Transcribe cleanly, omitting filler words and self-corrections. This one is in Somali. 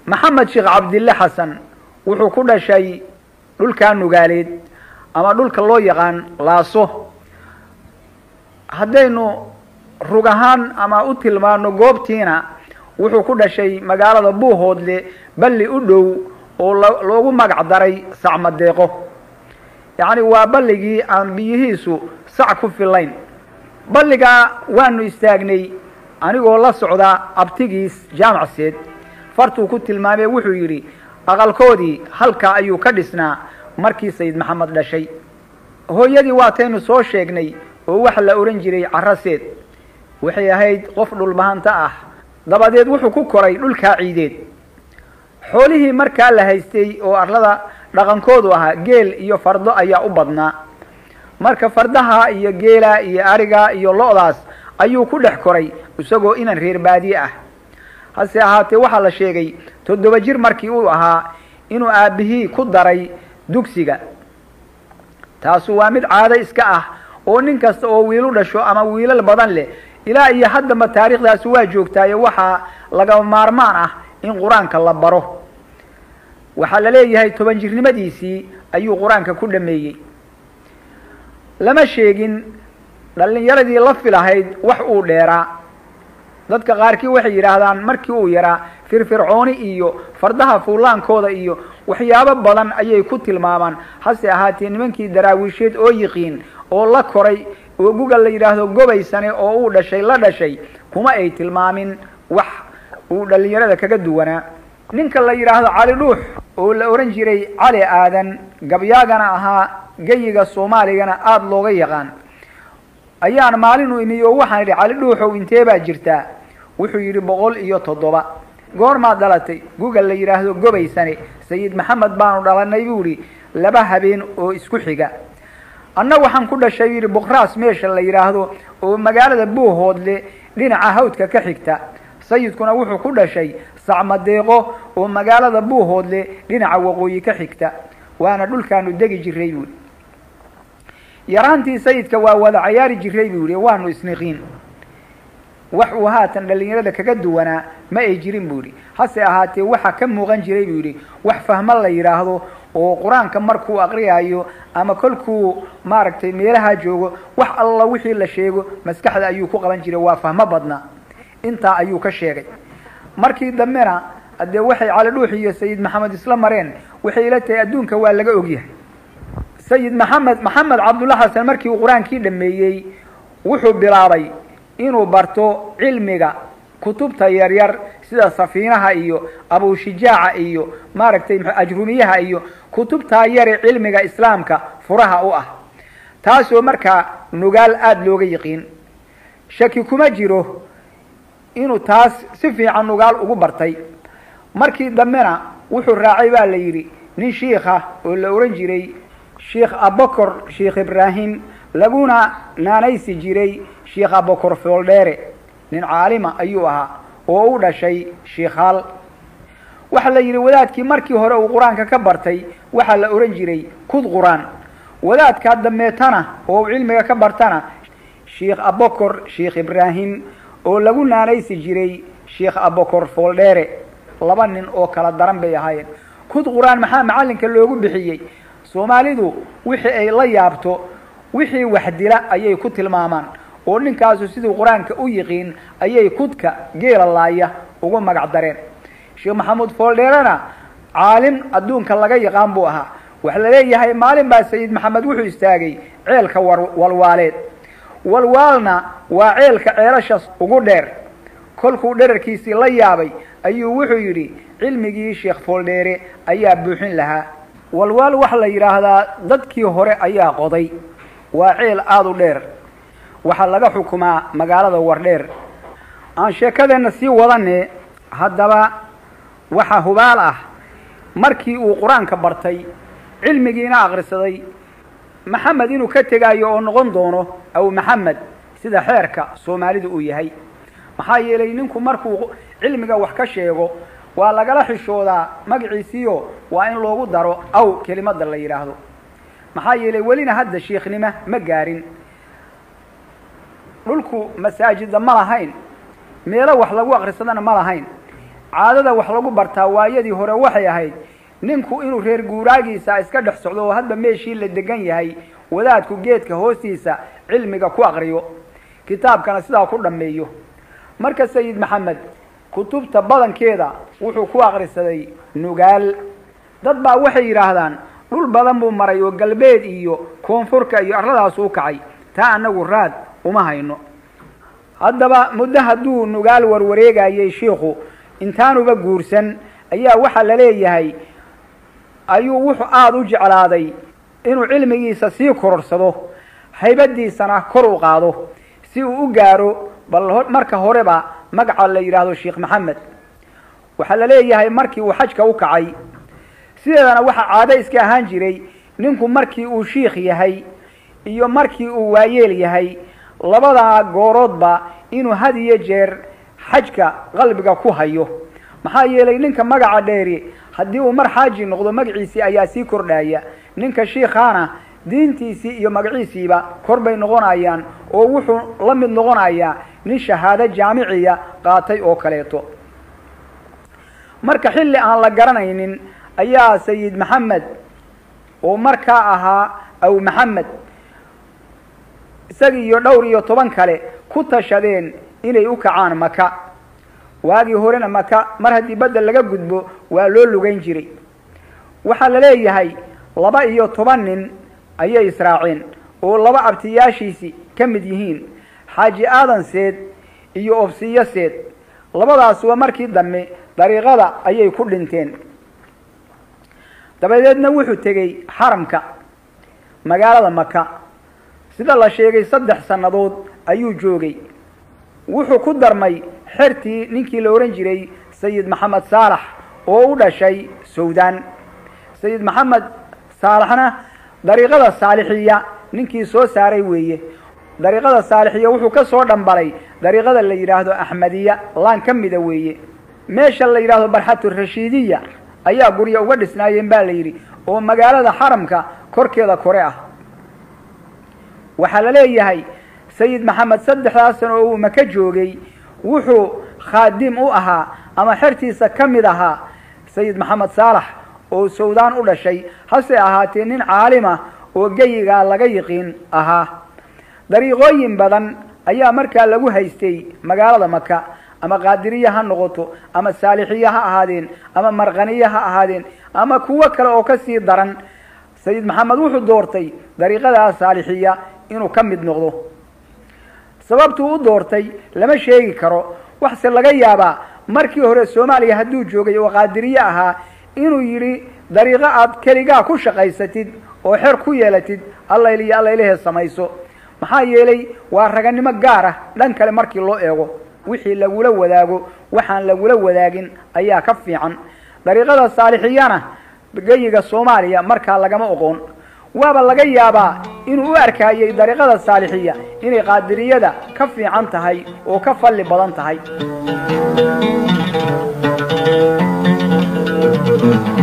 محمد شيخ عبد الله حسن wuxuu ku dhashay dhulka nugaaleed ama dhulka loo yaqaan laaso hadaynu rugahan ama u tilmaano goobtiina wuxuu ku dhashay magaalada Buuhoodle balli u dhow oo loogu magac daray Sacmadeeqo yaani waa balligii aan biyihiisu sac ku filayn balliga waanu istaagnay anigoo la socda abtigiis jaamacseed fartu ku tilmaamay wuxuu yiri aqalkoodii halka ayuu ka dhisnaa markii Sayid Maxamed dhashay hooyadii waataynu soo sheegnay oo wax la oran jiray Caraseed waxay ahayd qof dhul bahanta ah dabadeed wuxuu ku koray dhulka ciideed xoolihii markaa la haystay oo arlada dhaqankoodu ahaa geel iyo fardo ayaa u badnaa marka fardaha iyo geela iyo ariga iyo lo'daas ayuu ku dhex koray isagoo inaan reer baadiye ah hase ahaatee waxa la sheegay 7 jir markii uu ahaa inuu aabihii ku daray dugsiga taasu waa mid caado iska ah oo nin kasta oo wiil dhasho ama wiilal badan leh ilaa iyo hadda ma taariikhdaas waa joogtay waxa laga maarmaan ah in quraanka la baro waxa la leeyahay 10 jirnimadiisii ayuu quraanka ku dhameeyay lama sheegin dhalinyaradii la filahayd wax uu dheeraa dadka qaarkii waxay yiraahdaan markii uu yaraa firfircooni iyo fardaha fuulaankooda iyo waxyaabo badan ayay ku tilmaamaan hase ahaatee nimankii daraawiisheed oo yiqiin oo la koray oo Google la yiraahdo gobaysane oo uu dhashay la dhashay kuma ay tilmaamin wax uu dhalinyarada kaga duwanaa ninka la yiraahdo Cali Dhuux oo la oran jiray Cali Aadan gabyaagana ahaa gayiga Soomaaligana aad looga yaqaan ayaan maalin uu iniyo waxaan yiri Cali Dhuux intee baa jirtaa wuxuu yiri 107 goorma dhalatay Google la yiraahdo gobaysane Sayid Maxamed baanu dhalanay buu yiri 2 habeen oo isku xiga anna waxaan ku dhashay yiri Boqraas meesha la yiraahdo oo magaalada Buuhoodle dhinaca hawdka ka xigta sayidkuna wuxuu ku dhashay Sacmadeeqo oo magaalada Buuhoodle dhinaca waqooyi ka xigta waana dhulkaanu degi jiray buu yaraantii sayidka waa wada ciyaari jiray buu waanu isniqiin wax uu haatan dhalinyarada kaga duwanaa ma ay jirin buu hase ahaatee waxa ka muuqan jiray buu wax fahma la yiraahdo oo quraanka markuu aqriyayo ama kolkuu maaragtay meelaha joogo wax alla wixii la sheego maskaxda ayuu ku qaban jiray waa fahma badna inta ayuu ka sheegay markii dambeena hadee waxay Cali Dhuux iyo Sayid Maxamed isla mareen waxay ila tahay adduunka waa laga ogyahay Sayid Maxamed Cabdullah Xasan markii uu quraankii dhameeyay wuxuu bilaabay inuu barto cilmiga kutubta yar yar sida Safiinaha iyo Abu Shijaaca iyo maaragtay Ajrumiyaha iyo kutubta yar cilmiga islaamka furaha u ah taasoo markaa nugaal aad looga yaqiin shaki kuma jiro inuu taas si fiican nugaal ugu bartay markii dambeena wuxuu raacay baa la yiri nin sheekha oo la oran jiray Sheikh Abubakar Sheikh Ibrahim laguna naanaysi jiray Sheikh Abubakar Fooldheere nin caalima ayuu ahaa oo u dhashay sheekhaal waxa la yiri wadaadkii markii hore uu quraanka ka bartay waxa la oran jiray kud quraan wadaadka dameetana oo cilmiga ka bartana Sheikh Abubakar Sheikh Ibrahim oo lagu naanaysi jiray Sheikh Abubakar Fooldheere laba nin oo kala daran bay ahaayeen kud quraan maxaa macalinka loogu bixiyay Soomaalidu wixii ay la yaabto wixii wax dila ayay ku tilmaamaan oo ninkaasu sidoo quraanka u yiqiin ayay kudka geela laaya ugu magac dareen Sheikh Maxamed Fooldheerana caalim adduunka laga yaqaan buu ahaa wax la leeyahay maalin baa Sayid Maxamed wuxuu istaagay ceelka walwaaleed walwaalna waa ceelka ceelashaas ugu dheer kolkuu dherarkiisii la yaabay ayuu wuxuu yiri cilmigii Sheikh Fooldheere ayaa buuxin lahaa walwaal wax la yiraahdaa dadkii hore ayaa qoday waa ceel aad u dheer waxa laga xukumaa magaalada Wardheer aan sheekadana si wadane hadaba waxa hubaal ah markii uu quraanka bartay cilmigiina aqrisaday Maxamed inuu ka tagayo oo noqon doono aw Maxamed sida xeerka Soomaalidu uu yahay maxaa yeelay ninku markuu cilmiga wax ka sheego waa laga xishoodaa magaciisiyo waa in loogu daro aw kelimada la yiraahdo maxaa yeelay walina hadda sheekhnima ma gaarin dhulku masaajid ma lahayn meelo wax lagu aqrisadana ma lahayn caadada wax lagu bartaa waayadii hore waxay ahayd ninku inuu reer guuraagiisa iska dhex socdo oo hadba meeshii la degan yahay wadaadku geedka hoostiisa cilmiga ku aqriyo kitaabkana sidaa ku dhameeyo marka sayid maxamed kutubta badankeeda wuxuu ku aqrisaday nugaal dad baa waxay yiraahdaan dhul badan buu maray oo galbeed iyo koonfurka iyo arladaas uu kacay taa anagu raad uma hayno haddaba muddo hadduu nugaal warwareegayay sheekhu intaanuba guursan ayaa waxa la leeyahay ayuu wuxuu aad u jeclaaday inuu cilmigiisa sii kororsado haybadiisana kor u qaado si uu u gaaro bal marka horeba magaca la yiraahdo sheekh maxamed waxa la leeyahay markii uu xajka u kacay sideedana waxa caado iska ahaan jiray ninku markii uu sheekh yahay iyo markii uu waayeel yahay labada gooroodba inuu had iyo jeer xajka qalbiga ku hayo maxaa yeelay ninka magaca dheeri haddii uu mar xaaji noqdo magaciisii ayaa sii kordhaya ninka sheekhana diintiisii iyo magaciisiiba kor bay noqonayaan oo wuxuu la mid noqonayaa nin shahaado jaamiciya qaatay oo kaleeto marka xilli aan la garanaynin ayaa sayid maxamed oo markaa ahaa aw maxamed isagii iyo dhowr iyo 10 kale ku tashadeen inay u kacaan maka waagii horena maka mar haddii badda laga gudbo waa loo lugayn jiray waxaa la leeyahay 12 nin ayay israaceen oo 2 abtiyaashiisi ka mid yihiin xaaji aadan seed iyo ofsiyo seed labadaas waa markii dambe dariiqada ayay ku dhinteen dabadeedna wuxuu tegay xaramka magaalada maka sida la sheegay 3 sanadood ayuu joogay wuxuu ku darmay xirtii ninkii la oran jiray sayid maxamed saalax oo u dhashay suudaan sayid maxamed saalaxna dariiqada saalixiya ninkii soo saaray weeye dariiqada saalixiya wuxuu ka soo dhambalay dariiqada la yiraahdo ahmadiya laan kamida weeye meesha la yiraahdo barxatu rashiidiya ayaa guriga uga dhisnaayeen baa la yiri oo magaalada xaramka korkeeda kore ah waxa la leeyahay sayid maxamed 3 sano oo maka joogay wuxuu khaadim u ahaa ama xirtiisa kamid ahaa sayid maxamed saalax oo suudaan u dhashay hase ahaatee nin caalima oo geyiga laga yiqiin ahaa dariiqooyin badan ayaa markaa lagu haystay magaalada maka ama qaadiriya ha noqoto ama saalixiya ha ahaadeen ama marqaniya ha ahaadeen ama kuwa kale oo ka sii daran sayid maxamed wuxuu doortay dariiqada saalixiya inuu ka mid noqdo sababtu u doortay lama sheegi karo wax laga yaabaa markii hore Soomaaliya hadduu joogay oo qaadiriya ahaa inuu yiri dariiqa aad kaliga ku shaqaysatid oo xir ku yeelatid Allah ilaahay samayso maxaa yeelay waa raganimo gaar ah dhan kale markii loo eego wixii lagu la wadaago waxaan lagu la wadaagin ayaa ka fiican dariiqada saalixiyana geyiga Soomaaliya marka lagama aqoon waaba laga yaabaa inuu u arkayay dariiqada saalixiya inay qaadiriyada ka fiican tahay oo ka falli badan tahay